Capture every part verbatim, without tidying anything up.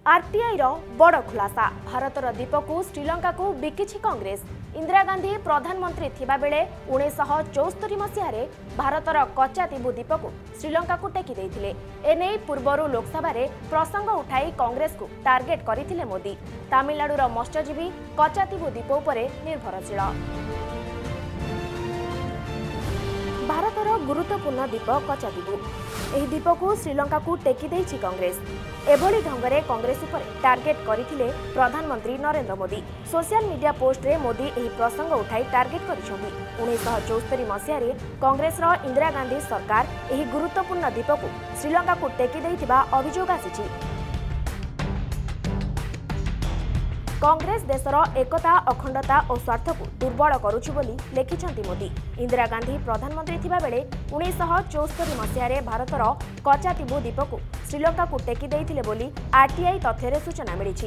RTI रो बड़ खुलासा भारतर द्वीप को श्रीलंका को बिकिछि कांग्रेस। इंदिरा गांधी प्रधानमंत्री थिबा बेले उन्नीस चौस्तरी मसीह भारतर कच्चातीबू द्वीप को श्रीलंका को टेकी देइथिले। एने पूर्वरु लोकसभा रे प्रसंग उठाई कांग्रेस को टार्गेट करथिले मोदी। तमिलनाडुर मत्स्यजीवी कच्चातीबू द्वीप उपरे निर्भरशील। भारतर गुरुत्वपूर्ण द्वीप कच्चातीबू एही द्वीप को श्रीलंका को टेकी देइछि कांग्रेस। एभली ढंगरे कांग्रेस उपर टार्गेट करथिले प्रधानमंत्री Narendra Modi. Social media post रे मोदी एही प्रसंग उठाई टार्गेट करिसथि। उन्नीस चौस्तरी मसीह रे कांग्रेस रो इंदिरा गांधी सरकार एही गुरुत्वपूर्ण द्वीप को श्रीलंका को टेकी देइथिबा अभियोग आसिछि। कांग्रेस देशर एकता अखंडता और स्वार्थ को दुर्बल करुछि बोली लेखिछंती मोदी। इंदिरा गांधी प्रधानमंत्री थिबा बेले उन्नीस चौस्तरी मसीह भारतर कच्चातीबू द्वीप को श्रीलंका को टेकी देइथिले बोली आरटीआई तथ्य सूचना मिली।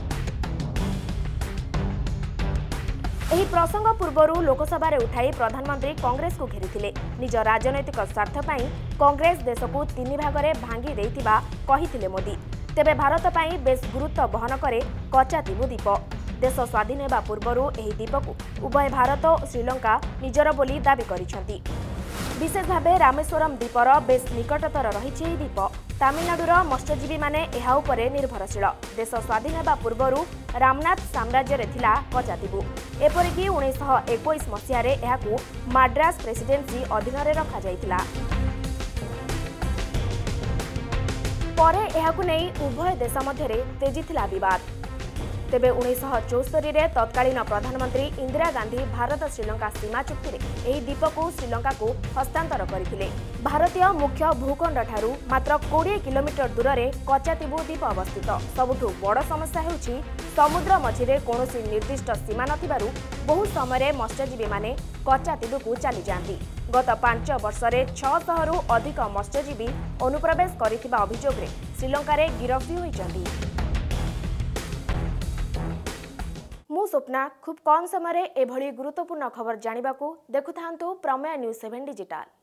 एही प्रसंग पूर्वरु लोकसभा रे उठाई प्रधानमंत्री कांग्रेस को घेरिथिले। निज राजनैतिक स्वार्थ पई कांग्रेस देश को तीन भाग रे भांगी देइथिबा कहिथिले मोदी। तेबे भारत पई बेस गुरुत्व बहन करे कच्चातीबू द्वीप। देश स्वाधीन हेबा पूर्वरु एही द्वीप को उभय भारत और श्रीलंका निजर बोली दाबी करिसथि। विशेष भावे रामेश्वरम द्वीपर बेस निकटतर रहिछि एही द्वीप। तमिलनाडुर मत्स्यजीवी माने एहा उपरे निर्भरशील। देश स्वाधीन हेबा पूर्वरु रामनाथ साम्राज्य रे थिला कच्चातीबू। एपरिकी उन्नीस इक्कीस मसीह रे एहाकू माड्रास प्रेसिडेंसी अधीन रे रखा जाइतिला। परे एहाकू नै उभय देश मध्यरे तेजिथिला विवाद। तेबे उन्नीस चौस्तरी रे तत्कालीन प्रधानमंत्री इंदिरा गांधी भारत श्रीलंका सीमा चुक्ति रे एही द्वीप को श्रीलंका को हस्तांतर करथिले। भारतीय मुख्य भूखंड ठारू मात्र बीस किलोमीटर दूर रे कच्चातीबू द्वीप अवस्थित। सबुठु बड़ समस्या हेउछि समुद्र मझिरे कोनोसी निर्दिष्ट सीमा नथिबारु बहु समय मत्स्यजीवी माने कच्चातीबू को चली जाती। गत पांच वर्ष रे छह सौ रु अधिक मत्स्यजीवी अनुप्रवेश करिथिबा अभियोग रे श्रीलंका रे गिरफ्त होइछन्ती। मु स्वप्ना खूब कम समय एभली गुरुत्वपूर्ण खबर जानिबाकू देखुथांतु प्रमेय न्यूज सेवन डिजिटल।